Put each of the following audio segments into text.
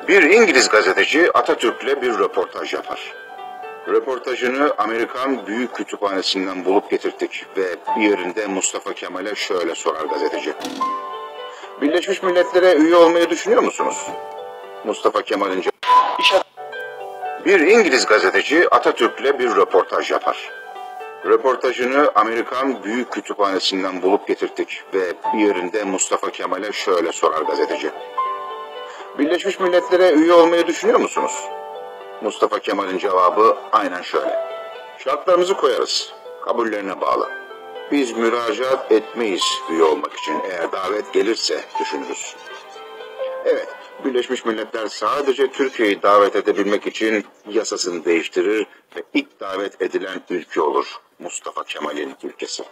Bir İngiliz gazeteci Atatürk'le bir röportaj yapar. Röportajını Amerikan Büyük Kütüphanesi'nden bulup getirdik ve bir yerinde Mustafa Kemal'e şöyle sorar gazeteci. Birleşmiş Milletler'e üye olmayı düşünüyor musunuz? Mustafa Kemal'in cevabı. Bir İngiliz gazeteci Atatürk'le bir röportaj yapar. Röportajını Amerikan Büyük Kütüphanesi'nden bulup getirdik ve bir yerinde Mustafa Kemal'e şöyle sorar gazeteci. Birleşmiş Milletler'e üye olmayı düşünüyor musunuz? Mustafa Kemal'in cevabı aynen şöyle. Şartlarımızı koyarız. Kabullerine bağlı. Biz müracaat etmeyiz üye olmak için. Eğer davet gelirse düşünürüz. Evet, Birleşmiş Milletler sadece Türkiye'yi davet edebilmek için yasasını değiştirir ve ilk davet edilen ülke olur. Mustafa Kemal'in ülkesi.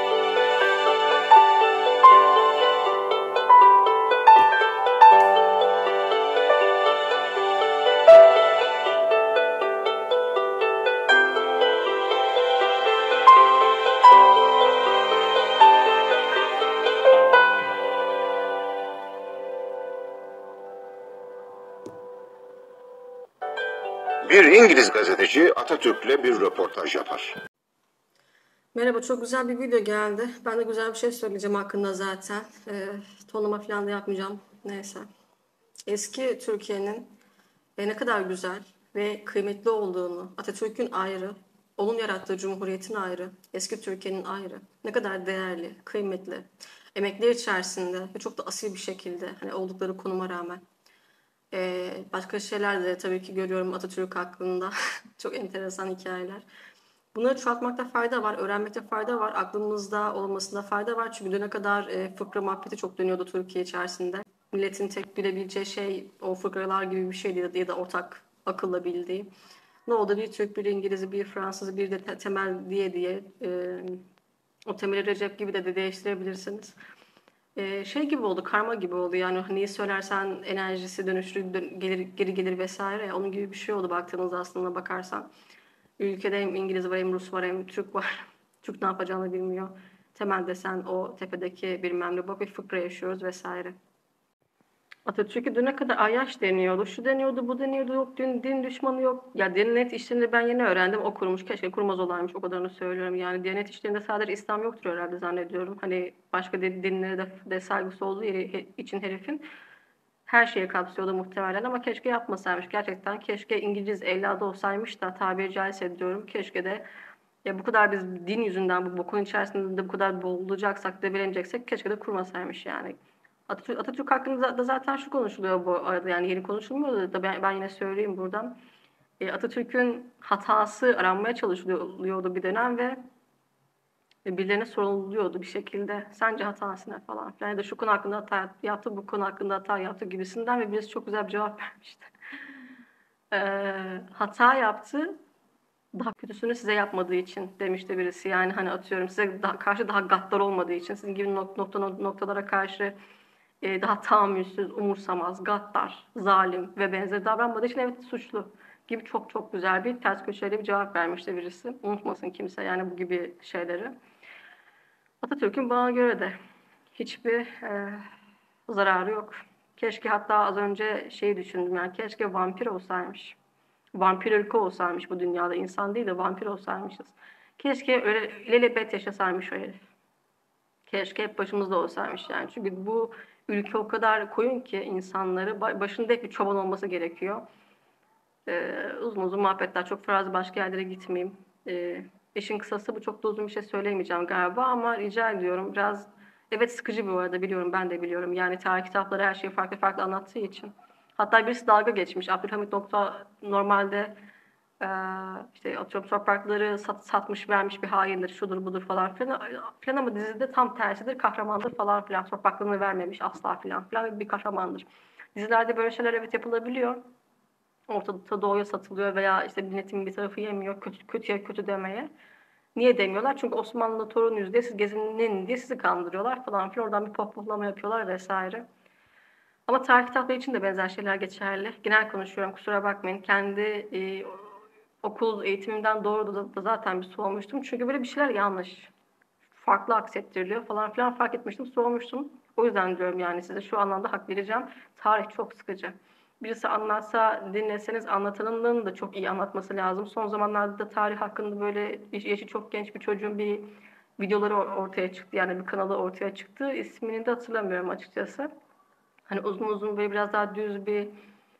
Bir İngiliz gazeteci Atatürk'le bir röportaj yapar. Merhaba, çok güzel bir video geldi. Ben de güzel bir şey söyleyeceğim hakkında zaten. Tonlama falan da yapmayacağım. Neyse. Eski Türkiye'nin ne kadar güzel ve kıymetli olduğunu, Atatürk'ün ayrı, onun yarattığı Cumhuriyet'in ayrı, eski Türkiye'nin ayrı, ne kadar değerli, kıymetli, emekler içerisinde ve çok da asil bir şekilde hani oldukları konuma rağmen. Başka şeyler de tabii ki görüyorum Atatürk hakkında. Çok enteresan hikayeler. Bunları çoğaltmakta fayda var, öğrenmekte fayda var, aklımızda olmasında fayda var. Çünkü düne kadar fıkra muhabbeti çok dönüyordu Türkiye içerisinde. Milletin tek bilebileceği şey o fıkralar gibi bir şeydi ya da ortak akılla bildiği. Ne oldu? Bir Türk, bir İngiliz, bir Fransız, bir de temel diye o temeli Recep gibi de değiştirebilirsiniz. Şey gibi oldu, karma gibi oldu. Yani neyi söylersen enerjisi dönüşür, geri gelir vesaire. Onun gibi bir şey oldu baktığınızda aslında bakarsan. Ülkede hem İngiliz var hem Rus var hem Türk var. Türk ne yapacağını bilmiyor. Temelde sen o tepedeki bilmem ne bak bir fıkra yaşıyoruz vesaire. Atatürk'ü düne kadar ayyaş deniyordu. Şu deniyordu, bu deniyordu. Yok din düşmanı yok. Ya Diyanet işlerini ben yeni öğrendim. O kurmuş. Keşke kurmaz olaymış. O kadarını söylüyorum. Yani Diyanet işlerinde sadece İslam yoktur herhalde zannediyorum. Hani başka dinlere de saygısı olduğu yeri için herifin her şeyi kapsıyordu muhtemelen ama keşke yapmasaymış. Gerçekten keşke İngiliz evladı olsaymış da tabiri caizse diyorum. Keşke de ya bu kadar biz din yüzünden bu bokun içerisinde de bu kadar boğulacaksak, debeleneceksek keşke de kurmasaymış yani. Atatürk hakkında da zaten şu konuşuluyor bu arada yani yeni konuşulmuyor da ben yine söyleyeyim buradan. Atatürk'ün hatası aranmaya çalışılıyordu bir dönem ve birilerine soruluyordu bir şekilde. Sence hatası ne falan filan ya da şu konu hakkında hata yaptı, bu konu hakkında hata yaptı gibisinden ve birisi çok güzel bir cevap vermişti. Hata yaptı, daha kötüsünü size yapmadığı için demişti birisi. Yani hani atıyorum size karşı daha gaddar olmadığı için, sizin gibi noktalara karşı daha tahammülsüz, umursamaz, gaddar, zalim ve benzeri davranmadığı için evet suçlu gibi çok çok güzel bir ters köşeli bir cevap vermişti birisi. Unutmasın kimse yani bu gibi şeyleri. Atatürk'ün bana göre de hiçbir zararı yok. Keşke hatta az önce şeyi düşündüm yani keşke vampir olsaymış. Vampir ırkı olsaymış bu dünyada insan değil de vampir olsaymışız. Keşke öyle ilelebet yaşasaymış o herif. Keşke hep başımızda olsaymış yani. Çünkü bu ülke o kadar koyun ki insanları başında hep bir çoban olması gerekiyor. Uzun uzun muhabbetler çok fazla başka yerlere gitmeyeyim. İşin kısası bu çok da uzun bir şey söyleyemeyeceğim galiba ama rica ediyorum biraz evet sıkıcı bu arada biliyorum ben de biliyorum yani tarih kitapları her şeyi farklı farklı anlattığı için. Hatta birisi dalga geçmiş. Abdülhamit Nokta normalde işte atıyorum toprakları satmış vermiş bir haindir şudur budur falan filan ama dizide tam tersidir kahramandır falan filan topraklarını vermemiş asla filan bir kahramandır. Dizilerde böyle şeyler evet yapılabiliyor. Orta Doğu'ya satılıyor veya işte milletin bir tarafı yemiyor kötüye kötü demeye. Niye demiyorlar? Çünkü Osmanlı torunuyuz diye siz gezinin diye sizi kandırıyorlar falan filan. Oradan bir pohpohlama yapıyorlar vesaire. Ama tarih kitapları için de benzer şeyler geçerli. Genel konuşuyorum kusura bakmayın. Kendi okul eğitimimden doğru da zaten bir soğumuştum. Çünkü böyle bir şeyler yanlış. Farklı aksettiriliyor falan filan fark etmiştim soğumuştum. O yüzden diyorum yani size şu anlamda hak vereceğim. Tarih çok sıkıcı. birisi anlatsa dinleseniz anlatanın da çok iyi anlatması lazım. Son zamanlarda da tarih hakkında böyle yaşı çok genç bir çocuğun bir videoları ortaya çıktı. Yani bir kanalı ortaya çıktı. İsmini de hatırlamıyorum açıkçası. Hani uzun uzun böyle biraz daha düz bir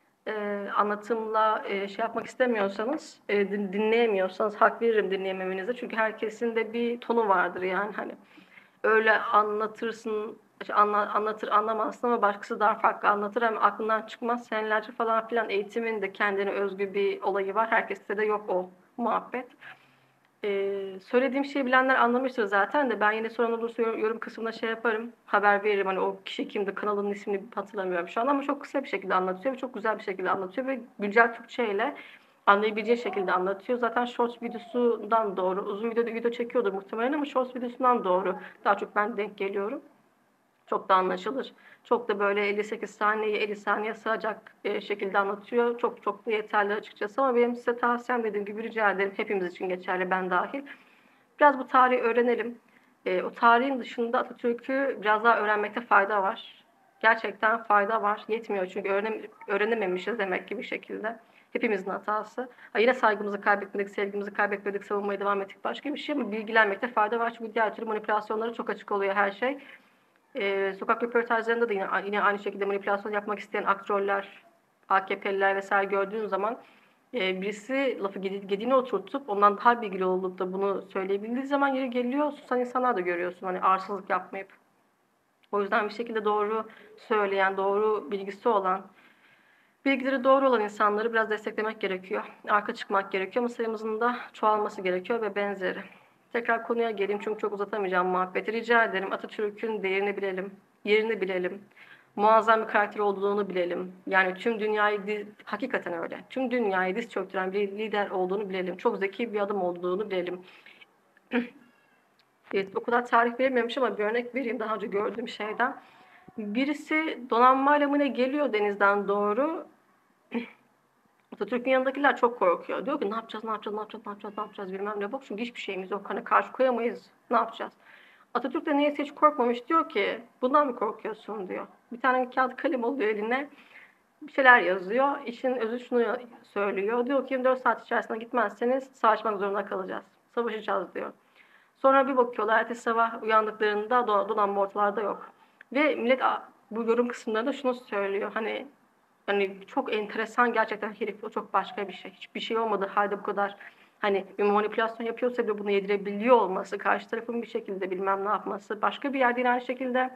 anlatımla şey yapmak istemiyorsanız, dinleyemiyorsanız hak veririm dinleyememenize. Çünkü herkesin de bir tonu vardır yani hani. Öyle anlatırsın, işte anlatır anlamazsın ama başkası daha farklı anlatır. Hem aklından çıkmaz senelerce falan filan eğitimin de kendine özgü bir olayı var. Herkeste de yok o muhabbet. Söylediğim şeyi bilenler anlamıştır zaten de ben yine soran olursa yorum kısmına şey yaparım. Haber veririm hani o kişi kimdi, kanalın ismini hatırlamıyorum şu an ama çok kısa bir şekilde anlatıyor ve çok güzel bir şekilde anlatıyor ve güncel Türkçe ile anlayabileceği şekilde anlatıyor. Zaten Shorts videosundan doğru, uzun video çekiyordur muhtemelen ama Shorts videosundan doğru daha çok ben denk geliyorum. Çok da anlaşılır. Çok da böyle 58 saniye 50 saniye sığacak şekilde anlatıyor. Çok çok da yeterli açıkçası ama benim size tavsiyem dediğim gibi rica ederim. Hepimiz için geçerli ben dahil. Biraz bu tarihi öğrenelim. O tarihin dışında Atatürk'ü biraz daha öğrenmekte fayda var. Gerçekten fayda var. Yetmiyor çünkü öğrenememişiz demek ki bir şekilde. Hepimizin hatası. Ha, yine saygımızı kaybetmedik, sevgimizi kaybetmedik, savunmaya devam ettik başka bir şey ama bilgilenmekte fayda var. Çünkü diğer türlü manipülasyonlara çok açık oluyor her şey. Sokak röportajlarında da yine aynı şekilde manipülasyon yapmak isteyen aktörler, AKP'liler vesaire gördüğün zaman birisi lafı gediğine oturtup ondan daha bilgili olup da bunu söyleyebildiği zaman yeri geliyor susan insanlar da görüyorsun hani arsızlık yapmayıp. O yüzden bir şekilde doğru söyleyen, doğru bilgisi olan, bilgileri doğru olan insanları biraz desteklemek gerekiyor. Arka çıkmak gerekiyor ama sayımızın da çoğalması gerekiyor ve benzeri. Tekrar konuya geleyim çünkü çok uzatamayacağım muhabbeti. Rica ederim Atatürk'ün değerini bilelim, yerini bilelim. Muazzam bir karakter olduğunu bilelim. Yani tüm dünyayı, hakikaten öyle. Tüm dünyayı diz çöktüren bir lider olduğunu bilelim. Çok zeki bir adam olduğunu bilelim. Evet, o kadar tarih veremiyormuş ama bir örnek vereyim daha önce gördüğüm şeyden. Birisi donanmayla mı ne geliyor denizden doğru. Atatürk'ün yanındakiler çok korkuyor. Diyor ki ne yapacağız, ne yapacağız, ne yapacağız, ne yapacağız, ne yapacağız bilmem ne. Bak çünkü hiçbir şeyimiz yok. Hani karşı koyamayız. Ne yapacağız? Atatürk de niyeyse hiç korkmamış. Diyor ki bundan mı korkuyorsun diyor. Bir tane kağıt kalem alıyor eline. Bir şeyler yazıyor. İşin özü şunu söylüyor. Diyor ki 24 saat içerisinde gitmezseniz savaşmak zorunda kalacağız. Savaşacağız diyor. Sonra bir bakıyorlar ertesi sabah uyandıklarında donanma ortalarda yok. Ve millet bu yorum kısımlarında şunu söylüyor. Hani çok enteresan gerçekten herif o çok başka bir şey. Hiçbir şey olmadığı halde bu kadar hani bir manipülasyon yapıyorsa bile bunu yedirebiliyor olması, karşı tarafın bir şekilde bilmem ne yapması. Başka bir yerde yine aynı şekilde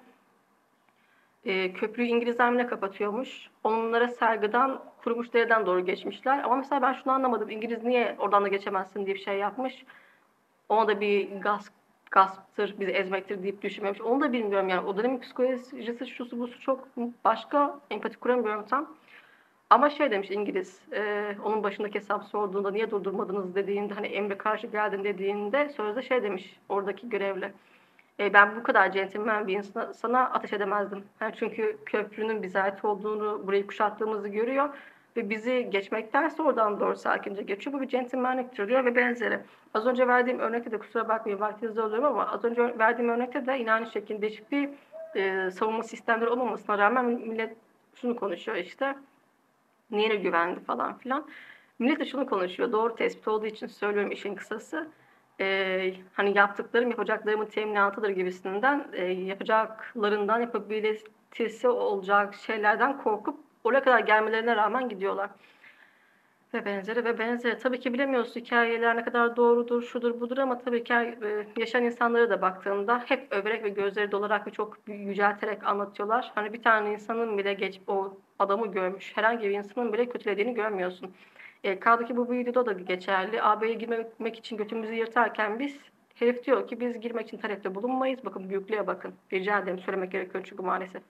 köprüyü İngilizler mi ne kapatıyormuş. Onlara saygıdan kurumuş dereden doğru geçmişler. Ama mesela ben şunu anlamadım. İngiliz niye oradan da geçemezsin diye bir şey yapmış. Ona da bir gasptır, bizi ezmektir deyip düşünmemiş. Onu da bilmiyorum yani. O dönemin psikolojisi şusu busu çok başka, empati kuramıyorum tam. Ama şey demiş İngiliz, onun başındaki hesap sorduğunda niye durdurmadınız dediğinde hani emre karşı geldin dediğinde sözde şey demiş oradaki görevli. Ben bu kadar centilmen bir insana sana ateş edemezdim. Yani çünkü köprünün bize ait olduğunu, burayı kuşattığımızı görüyor ve bizi geçmektense oradan doğru sakince geçiyor. Bu bir centilmenliktir diyor ve benzeri. Az önce verdiğim örnekte de kusura bakmayın vaktinizde oluyorum ama az önce verdiğim örnekte de yine aynı şekilde değişik bir savunma sistemleri olmamasına rağmen millet şunu konuşuyor işte. Niye güvendi falan filan. Millet de şunu konuşuyor. Doğru tespit olduğu için söylüyorum işin kısası. Hani yaptıklarım yapacaklarımın teminatıdır gibisinden yapacaklarından yapabilitesi olacak şeylerden korkup oraya kadar gelmelerine rağmen gidiyorlar. Ve benzeri ve benzeri. Tabii ki bilemiyoruz hikayeler ne kadar doğrudur, şudur budur ama tabii ki yaşayan insanlara da baktığında hep överek ve gözleri dolarak ve çok yücelterek anlatıyorlar. Hani bir tane insanın bile geçip o adamı görmüş, herhangi bir insanın bile kötülediğini görmüyorsun. Kaldı ki bu videoda da geçerli. AB'ye girmemek için götümüzü yırtarken biz herif diyor ki biz girmek için talepte bulunmayız. Bakın büyüklüğe bakın. Rica ederim söylemek gerekiyor çünkü maalesef.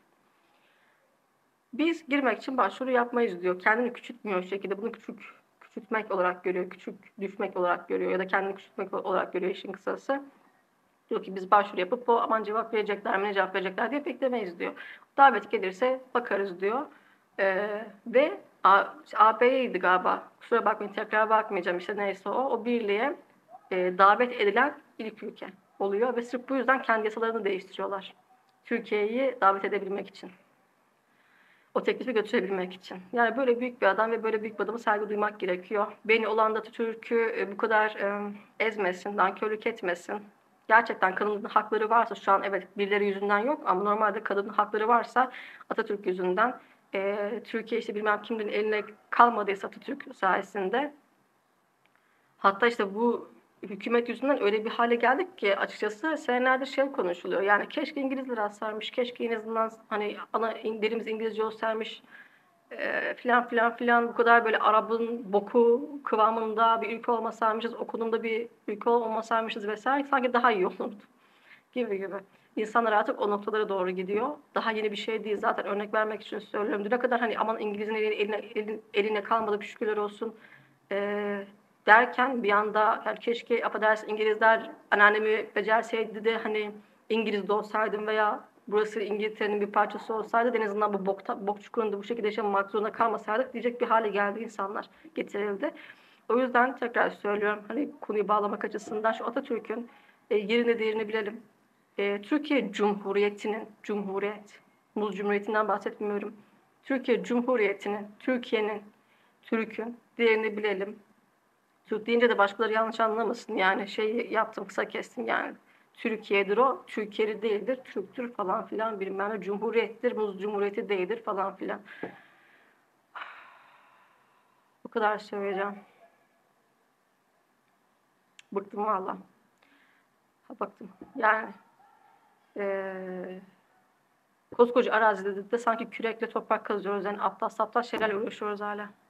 Biz girmek için başvuru yapmayız diyor. Kendini küçültmüyor şekilde. Bunu küçültmek olarak görüyor. Küçük düşmek olarak görüyor. Ya da kendini küçültmek olarak görüyor işin kısası. Diyor ki biz başvuru yapıp o aman cevap verecekler mi ne cevap verecekler diye beklemeyiz diyor. Davet gelirse bakarız diyor. Ve AB'ydi galiba. Kusura bakmayın tekrar bakmayacağım işte neyse o. O birliğe davet edilen ilk ülke oluyor. Ve sırf bu yüzden kendi yasalarını değiştiriyorlar. Türkiye'yi davet edebilmek için. O teklifi götürebilmek için. Yani böyle büyük bir adam ve böyle büyük bir adama saygı duymak gerekiyor. Beni olan da Atatürk'ü bu kadar ezmesin, nankörlük etmesin. Gerçekten kadının hakları varsa şu an evet birileri yüzünden yok ama normalde kadının hakları varsa Atatürk yüzünden Türkiye işte bilmem kimlerin eline kalmadıysa Atatürk sayesinde. Hatta işte bu hükümet yüzünden öyle bir hale geldik ki açıkçası senelerde şey konuşuluyor. Yani keşke İngilizler alsaymış, keşke en azından hani ana dilimiz İngilizce olsaymış filan filan filan bu kadar böyle Arap'ın boku kıvamında bir ülke olmasaymışız, okulunda bir ülke olmasaymışız vesaire sanki daha iyi olurdu gibi gibi. İnsanlar artık o noktalara doğru gidiyor. Daha yeni bir şey değil zaten örnek vermek için söylüyorum. Düne kadar hani aman İngiliz'in eline kalmadı şükürler olsun derken bir anda yani keşke affedersin İngilizler anneannemi becerseydi de hani İngiliz de olsaydım veya burası İngiltere'nin bir parçası olsaydı en azından bu bok çukurunda bu şekilde yaşamak zorunda kalmasaydık diyecek bir hale geldi insanlar getirildi. O yüzden tekrar söylüyorum hani konuyu bağlamak açısından şu Atatürk'ün yerini değerini bilelim. Türkiye Cumhuriyeti'nin, Muz Cumhuriyeti'nden bahsetmiyorum. Türkiye Cumhuriyeti'nin, Türkiye'nin, Türk'ün değerini bilelim. Türk deyince de başkaları yanlış anlamasın. Yani şey yaptım kısa kestim yani. Türkiye'dir o, Türkiye'li değildir, Türk'tür falan filan bilmem ne. Cumhuriyettir, Muz Cumhuriyeti değildir falan filan. Bu kadar söyleyeceğim. Bıktım valla. Baktım. Yani koskoca arazide de sanki kürekle toprak kazıyoruz. Yani aptal saptal şeylerle uğraşıyoruz hala.